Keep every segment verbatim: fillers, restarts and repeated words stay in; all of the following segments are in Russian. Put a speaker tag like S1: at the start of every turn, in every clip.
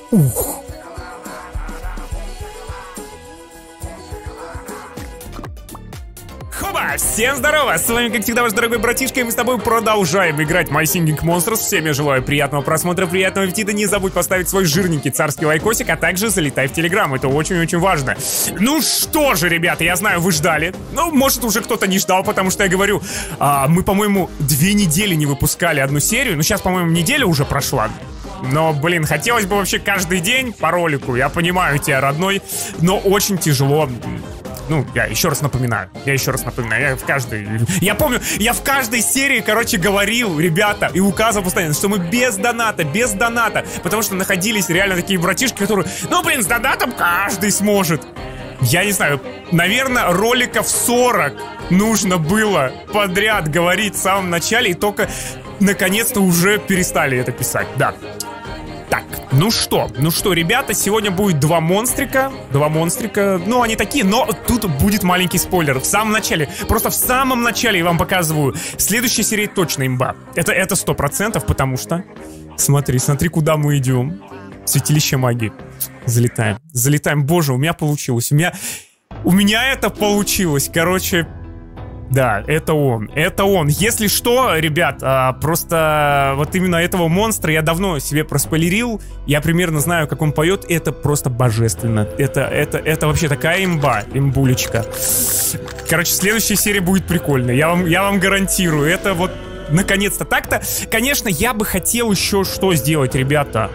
S1: Ух. Хоба! Всем здорово! С вами, как всегда, ваш дорогой братишка, и мы с тобой продолжаем играть My Singing Monsters. Всем я желаю приятного просмотра, приятного аппетита. Не забудь поставить свой жирненький царский лайкосик, а также залетай в Телеграм. Это очень-очень важно. Ну что же, ребята, я знаю, вы ждали. Ну, может, уже кто-то не ждал, потому что я говорю, а, мы, по-моему, две недели не выпускали одну серию. Ну, сейчас, по-моему, неделя уже прошла. Но, блин, хотелось бы вообще каждый день по ролику. Я понимаю тебя, родной, но очень тяжело. Ну, я еще раз напоминаю, я еще раз напоминаю, я в каждой... Я помню, я в каждой серии, короче, говорил, ребята, и указывал постоянно, что мы без доната, без доната, потому что находились реально такие братишки, которые, ну, блин, с донатом каждый сможет. Я не знаю, наверное, роликов сорок нужно было подряд говорить в самом начале, и только, наконец-то, уже перестали это писать, да. Так, ну что, ну что, ребята, сегодня будет два монстрика, два монстрика, ну они такие, но тут будет маленький спойлер, в самом начале, просто в самом начале я вам показываю, следующая серия точно имба, это это сто процентов, потому что, смотри, смотри, куда мы идем, святилище магии, залетаем, залетаем, боже, у меня получилось, у меня, у меня это получилось, короче... Да, это он, это он. Если что, ребят, а, просто вот именно этого монстра я давно себе проспойлерил. Я примерно знаю, как он поет. Это просто божественно. Это, это, это вообще такая имба, имбулечка. Короче, следующая серия будет прикольная. Я вам, я вам гарантирую. Это вот, наконец-то. Так-то, конечно, я бы хотел еще что сделать, ребята.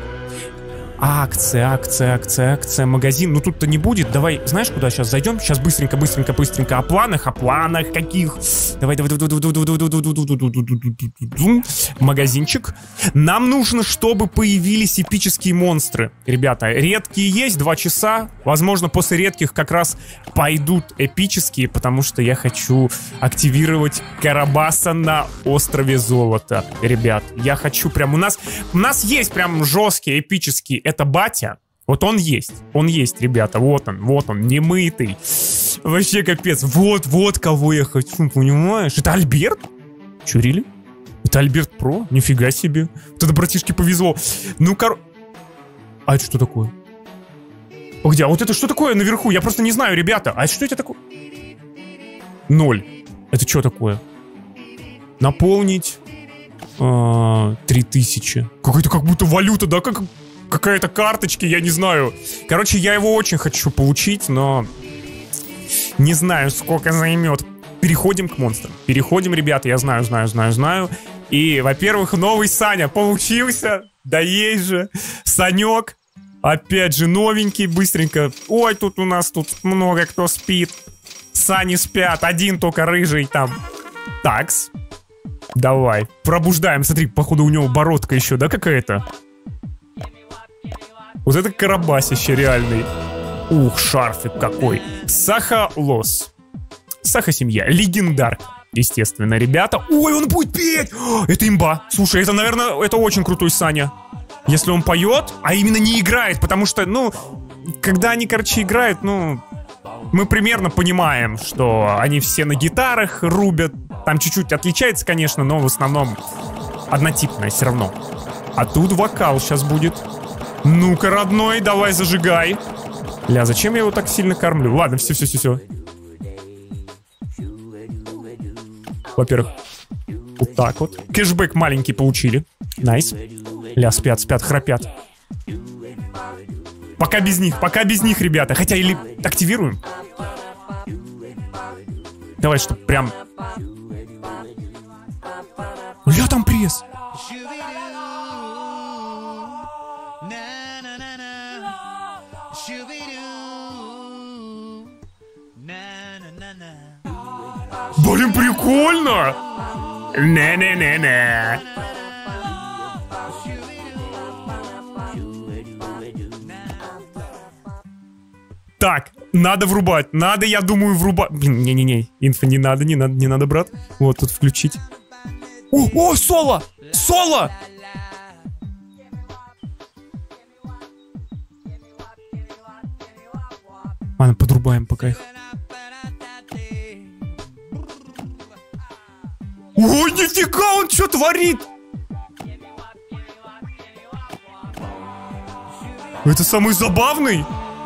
S1: Акция, акция, акция, акция, магазин. Ну тут-то не будет. Давай, знаешь, куда сейчас зайдем? Сейчас быстренько, быстренько, быстренько. О планах, о планах каких? Давай, давай, давай, давай, давай, давай, давай, давай. Магазинчик. Нам нужно, чтобы появились эпические монстры. Ребята, редкие есть, два часа. Возможно, после редких как раз пойдут эпические, потому что я хочу активировать Карабаса на острове Золота. Ребят, я хочу прям... У нас, у нас есть прям жесткие, эпические. Это батя. Вот он есть. Он есть, ребята. Вот он, вот он, немытый. Вообще капец. Вот, вот кого я хочу, понимаешь? Это Альберт? Чурили? Это Альберт Про? Нифига себе. Вот это братишке повезло. Ну, кор... А это что такое? Где? А вот это что такое наверху? Я просто не знаю, ребята. А что это такое? Ноль. Это что такое? Наполнить... Три тысячи. Какая-то как будто валюта, да? Как... Какая-то карточки, я не знаю. Короче, я его очень хочу получить, но не знаю, сколько займет. Переходим к монстрам. Переходим, ребята, я знаю, знаю, знаю, знаю. И, во-первых, новый Саня получился. Да есть же. Санек. Опять же, новенький, быстренько. Ой, тут у нас тут много кто спит. Сани спят, один только рыжий там. Такс. Давай, пробуждаем. Смотри, походу у него бородка еще, да, какая-то? Вот это карабасище реальный. Ух, шарфик какой. Саха-лос. Саха-семья. Легендар. Естественно, ребята. Ой, он будет петь! Это имба. Слушай, это, наверное, это очень крутой Саня. Если он поет, а именно не играет, потому что, ну, когда они, короче, играют, ну, мы примерно понимаем, что они все на гитарах рубят. Там чуть-чуть отличается, конечно, но в основном однотипное все равно. А тут вокал сейчас будет. Ну-ка, родной, давай зажигай. Ля, зачем я его так сильно кормлю? Ладно, все-все-все-все. Во-первых, вот так вот. Кэшбэк маленький получили. Найс. Ля, спят, спят, храпят. Пока без них, пока без них, ребята. Хотя или активируем. Давай, чтоб прям... Ля, там пресс. Блин, прикольно! Не-не-не-не. Так, надо врубать. Надо, я думаю, врубать. Блин, не-не-не. Инфа не надо, не надо, не надо, брат. Вот тут включить. О, о, соло! Соло! Ладно, подрубаем пока их. Ой, нифига, он что творит? Это самый забавный?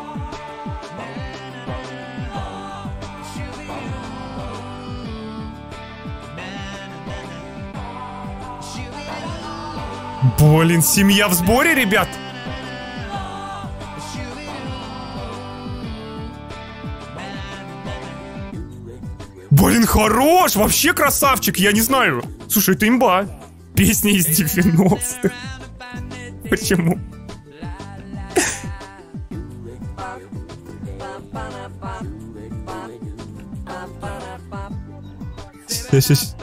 S1: Блин, семья в сборе, ребят. Блин, хорош! Вообще красавчик, я не знаю. Слушай, это имба. Песня из девяностых. Почему? Сейчас.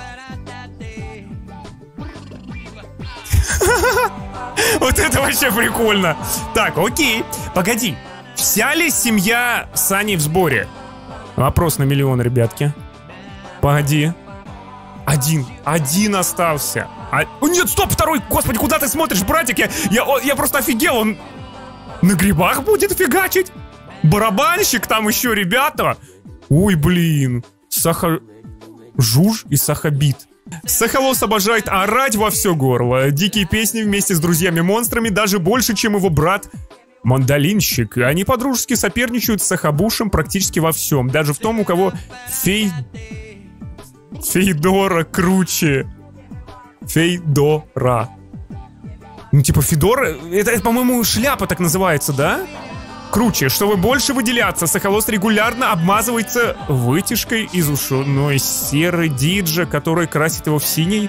S1: Вот это вообще прикольно. Так, окей. Погоди. Вся ли семья Сани в сборе? Вопрос на миллион, ребятки. Погоди. Один. Один остался. А... О, нет, стоп, второй. Господи, куда ты смотришь, братик? Я, я, я просто офигел. Он на грибах будет фигачить. Барабанщик там еще, ребята. Ой, блин. Саха... Жуж и Сахабит. Сахалос обожает орать во все горло. Дикие песни вместе с друзьями-монстрами даже больше, чем его брат Мандолинщик. Они подружески соперничают с Сахабушем практически во всем. Даже в том, у кого Фей... Фейдора круче. Фейдора. Ну, типа, Федора... Это, это по-моему, шляпа так называется, да? Круче. Чтобы больше выделяться, Сахалос регулярно обмазывается вытяжкой из ушной серы Диджа, который красит его в синий.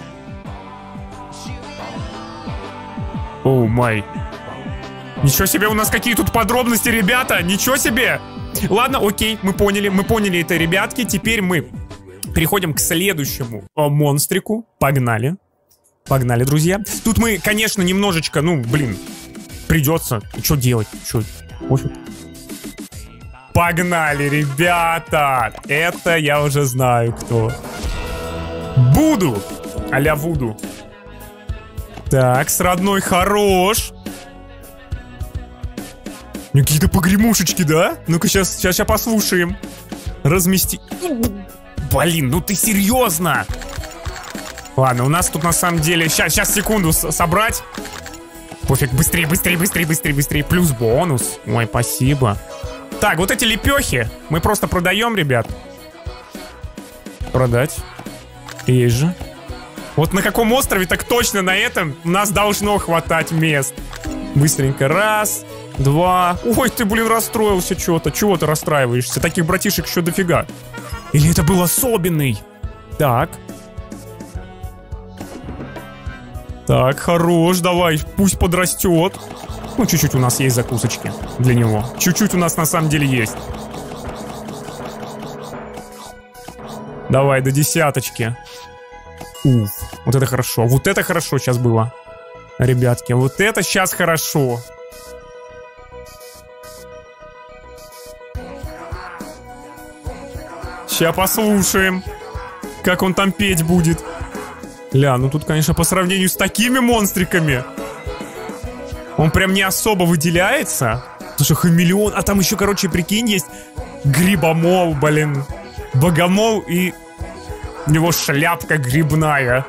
S1: Оу май. Ничего себе, у нас какие тут подробности, ребята! Ничего себе! Ладно, окей, мы поняли, мы поняли это, ребятки. Теперь мы переходим к следующему о, монстрику. Погнали. Погнали, друзья. Тут мы, конечно, немножечко, ну, блин, придется. Что делать? Что? Погнали, ребята! Это я уже знаю, кто. Буду! А-ля Вуду. Так, с родной хорош. Какие-то погремушечки, да? Ну-ка, сейчас, сейчас, сейчас послушаем. Размести... Блин, ну ты серьезно? Ладно, у нас тут на самом деле... Сейчас, сейчас, секунду, собрать. Пофиг, быстрее, быстрее, быстрее, быстрее, быстрее. Плюс бонус. Ой, спасибо. Так, вот эти лепехи мы просто продаем, ребят. Продать. Есть же. Вот на каком острове, так точно на этом у нас должно хватать мест. Быстренько. Раз, два. Ой, ты, блин, расстроился что-то. Чего ты расстраиваешься? Таких братишек еще дофига. Или это был особенный? Так. Так, хорош, давай, пусть подрастет. Ну, чуть-чуть у нас есть закусочки для него. Чуть-чуть у нас на самом деле есть. Давай, до десяточки. Уф, вот это хорошо. Вот это хорошо сейчас было. Ребятки, вот это сейчас хорошо. Сейчас послушаем, как он там петь будет. Ля, ну тут, конечно, по сравнению с такими монстриками он прям не особо выделяется. Слушай, хамелеон. А там еще, короче, прикинь, есть грибомол, блин. Богомол, и у него шляпка грибная.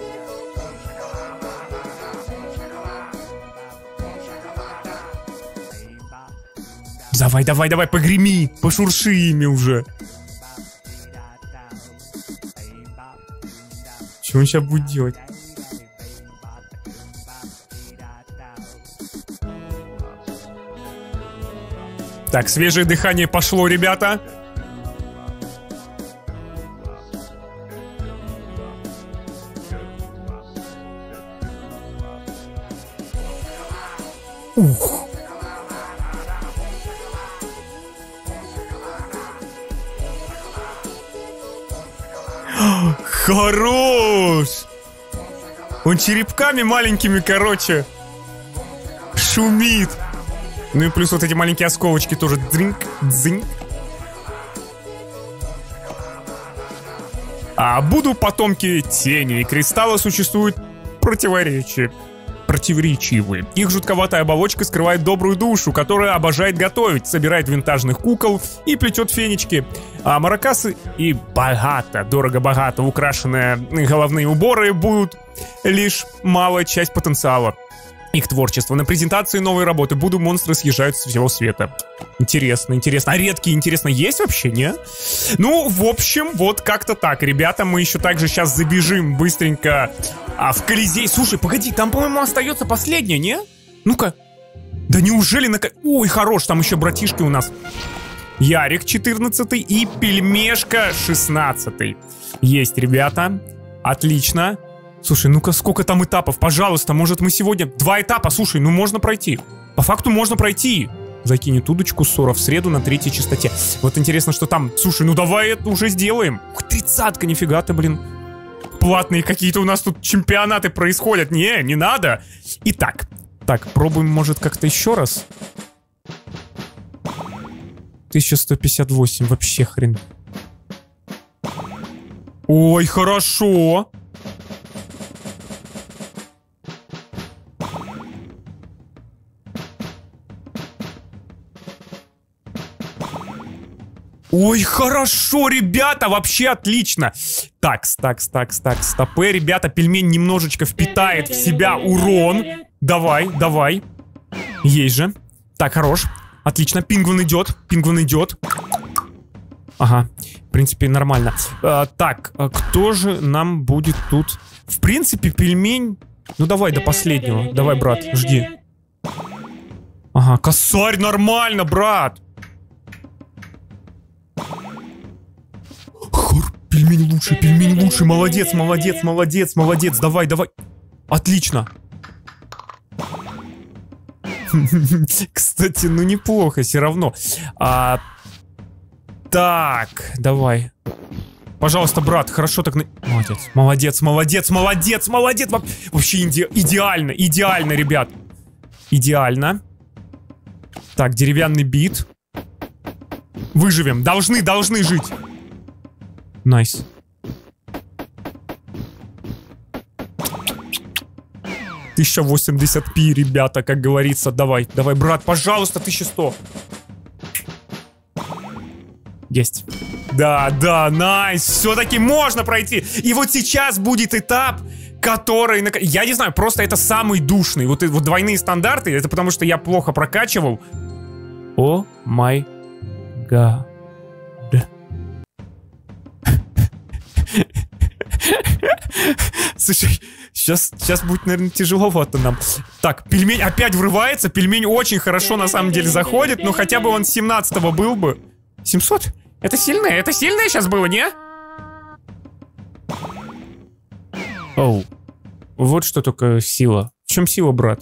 S1: Давай, давай, давай, погреми, пошурши ими уже. Что он сейчас будет делать? Так, свежее дыхание пошло, ребята. Ух. Хорош! Он черепками маленькими, короче, шумит. Ну и плюс вот эти маленькие осколочки тоже. Дринк, дзинь. А Буду потомки тени и кристалла существуют противоречия. Противоречивые. Их жутковатая оболочка скрывает добрую душу, которая обожает готовить, собирает винтажных кукол и плетет фенечки. А маракасы и богато, дорого-богато украшенные головные уборы будут лишь малая часть потенциала их творчество. На презентации новой работы «Буду монстры съезжают с всего света». Интересно, интересно. А редкие, интересно, есть вообще, не? Ну, в общем, вот как-то так. Ребята, мы еще также сейчас забежим быстренько а, в Колизей. Слушай, погоди, там, по-моему, остается последняя, не? Ну-ка. Да неужели на... Ой, хорош, там еще братишки у нас. Ярик четырнадцатый и Пельмешка шестнадцатый. Есть, ребята. Отлично. Слушай, ну-ка, сколько там этапов? Пожалуйста, может мы сегодня... Два этапа, слушай, ну можно пройти. По факту можно пройти. Закинет удочку ссора в среду на третьей частоте. Вот интересно, что там... Слушай, ну давай это уже сделаем. Ух, тридцатка, нифига ты, блин. Платные какие-то у нас тут чемпионаты происходят. Не, не надо. Итак, так, пробуем, может, как-то еще раз. тысяча сто пятьдесят восемь, вообще хрен. Ой, хорошо. Ой, хорошо, ребята, вообще отлично. Такс, такс, такс, такс, стопы, ребята, пельмень немножечко впитает в себя урон. Давай, давай. Есть же. Так, хорош. Отлично, пингвин идет, пингвин идет. Ага, в принципе, нормально. а, Так, а кто же нам будет тут? В принципе, пельмень... Ну давай до последнего. Давай, брат, жди. Ага, косарь, нормально, брат. Хор, пельмень лучше, пельмень лучше. Молодец, молодец, молодец, молодец. Давай, давай. Отлично. Кстати, ну неплохо все равно. А, так, давай. Пожалуйста, брат, хорошо так... Молодец, молодец, молодец, молодец, молодец. Вообще иде... идеально, идеально, ребят. Идеально. Так, деревянный бит. Выживем, должны, должны жить. Найс. тысяча восемьдесят пи, ребята, как говорится. Давай, давай, брат, пожалуйста, тысяча сто. Есть. Да, да, найс. Все-таки можно пройти. И вот сейчас будет этап, который... Я не знаю, просто это самый душный. Вот, вот двойные стандарты. Это потому, что я плохо прокачивал. О май гад. Слушай, сейчас, сейчас будет, наверное, тяжеловато нам. Так, пельмень опять врывается. Пельмень очень хорошо, на самом деле, заходит. Но хотя бы он с семнадцатого был бы. семьсот? Это сильное, это сильное сейчас было, не? Оу. Вот что только сила. В чем сила, брат?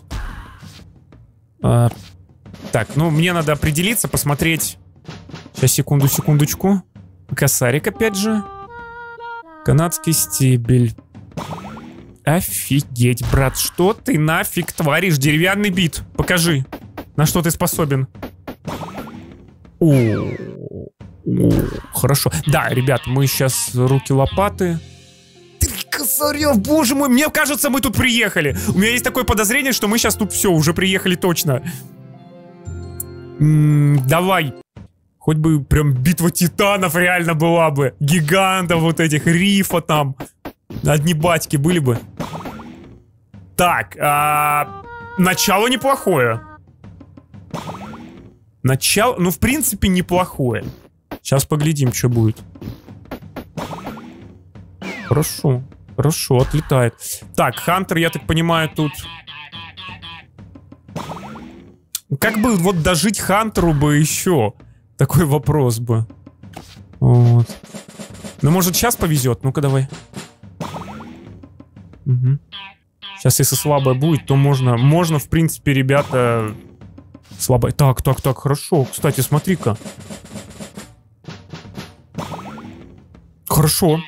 S1: А, так, ну, мне надо определиться, посмотреть. Сейчас, секунду, секундочку. Косарик опять же. Канадский стебель. Офигеть, брат, что ты нафиг творишь? Деревянный бит, покажи. На что ты способен? О, о, хорошо. Да, ребят, мы сейчас руки-лопаты. Три косаря, боже мой, мне кажется, мы тут приехали. У меня есть такое подозрение, что мы сейчас тут все, уже приехали точно. М-м, давай. Хоть бы прям битва титанов реально была бы. Гигантов вот этих, рифа там. Одни батьки были бы. Так, а... начало неплохое. Начало, ну в принципе неплохое. Сейчас поглядим, что будет. Хорошо, хорошо, отлетает. Так, Хантер, я так понимаю, тут... Как бы вот дожить Хантеру бы еще... Такой вопрос бы. Вот. Ну, может, сейчас повезет? Ну-ка, давай. Угу. Сейчас, если слабая будет, то можно... Можно, в принципе, ребята... Слабая... Так, так, так, хорошо. Кстати, смотри-ка. Хорошо.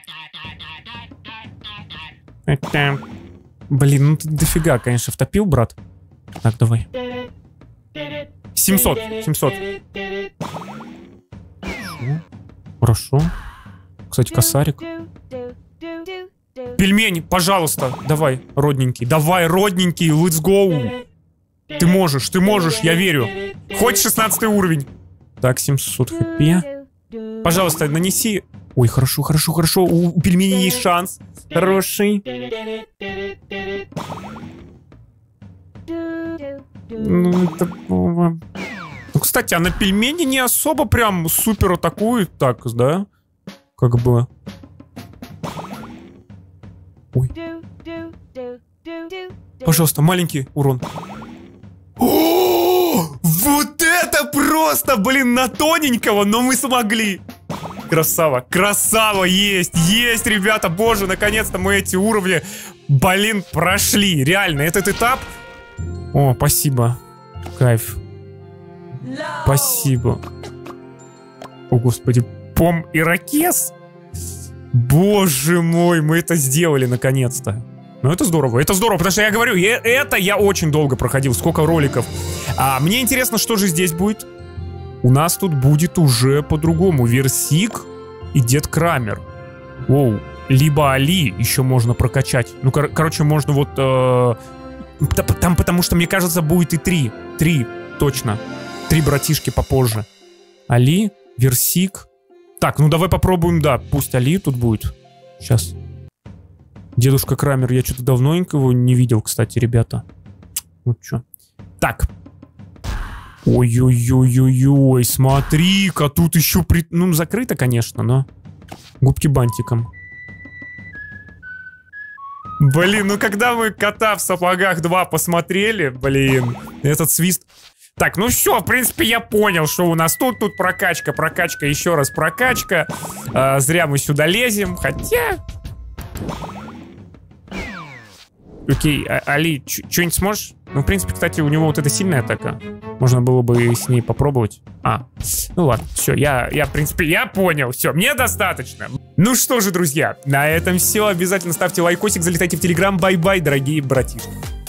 S1: Это... Блин, ну ты дофига, конечно, втопил, брат. Так, давай. семьсот. семьсот. Хорошо. Кстати, косарик. Пельмень, пожалуйста. Давай, родненький. Давай, родненький, let's go. Ты можешь, ты можешь, я верю. Хоть шестнадцатый уровень. Так, семьсот хп. Пожалуйста, нанеси. Ой, хорошо, хорошо, хорошо. У пельменей есть шанс. Хороший. Ну, такого... Ну, кстати, а на пельмени не особо прям супер атакует так, да? Как бы... Ой. Пожалуйста, маленький урон. О, вот это просто, блин, на тоненького, но мы смогли. Красава, красава, есть, есть, ребята, боже, наконец-то мы эти уровни, блин, прошли. Реально, этот этап... О, спасибо. Кайф. Спасибо. О, господи, пом ирокез. Боже мой, мы это сделали наконец-то. Ну это здорово, это здорово, потому что я говорю, я, это я очень долго проходил, сколько роликов. А мне интересно, что же здесь будет. У нас тут будет уже по-другому. Версик и Дед Крамер. Воу, либо Али еще можно прокачать. Ну, кор короче, можно вот... Э там, потому что, мне кажется, будет и три. Три, точно. Три братишки попозже. Али, Версик. Так, ну давай попробуем, да, пусть Али тут будет. Сейчас. Дедушка Крамер, я что-то давненько его не видел, кстати, ребята. Вот что. Так. Ой-ой-ой-ой-ой, смотри-ка, тут еще при... Ну, закрыто, конечно, но... Губки бантиком. Блин, ну когда мы Кота в сапогах два посмотрели, блин, этот свист... Так, ну все, в принципе, я понял, что у нас тут, тут прокачка, прокачка, еще раз прокачка. А, зря мы сюда лезем, хотя... Окей, а, Али, что-нибудь сможешь? Ну, в принципе, кстати, у него вот эта сильная атака. Можно было бы с ней попробовать. А, ну ладно, все, я, я, в принципе, я понял, все, мне достаточно. Ну что же, друзья, на этом все. Обязательно ставьте лайкосик, залетайте в Телеграм. Бай-бай, дорогие братишки.